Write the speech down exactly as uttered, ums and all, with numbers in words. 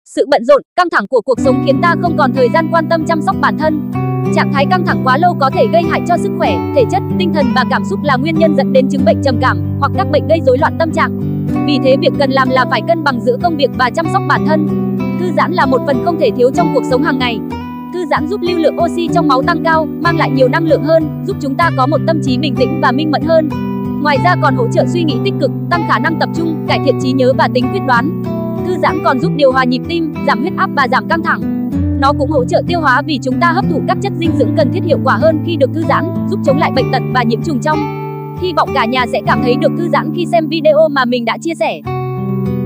Sự bận rộn, căng thẳng của cuộc sống khiến ta không còn thời gian quan tâm chăm sóc bản thân. Trạng thái căng thẳng quá lâu có thể gây hại cho sức khỏe, thể chất, tinh thần và cảm xúc, là nguyên nhân dẫn đến chứng bệnh trầm cảm hoặc các bệnh gây rối loạn tâm trạng. Vì thế việc cần làm là phải cân bằng giữa công việc và chăm sóc bản thân. Thư giãn là một phần không thể thiếu trong cuộc sống hàng ngày. Thư giãn giúp lưu lượng oxy trong máu tăng cao, mang lại nhiều năng lượng hơn, giúp chúng ta có một tâm trí bình tĩnh và minh mẫn hơn. Ngoài ra còn hỗ trợ suy nghĩ tích cực, tăng khả năng tập trung, cải thiện trí nhớ và tính quyết đoán. Thư giãn còn giúp điều hòa nhịp tim, giảm huyết áp và giảm căng thẳng. Nó cũng hỗ trợ tiêu hóa vì chúng ta hấp thụ các chất dinh dưỡng cần thiết hiệu quả hơn khi được thư giãn, giúp chống lại bệnh tật và nhiễm trùng trong. Hy vọng cả nhà sẽ cảm thấy được thư giãn khi xem video mà mình đã chia sẻ.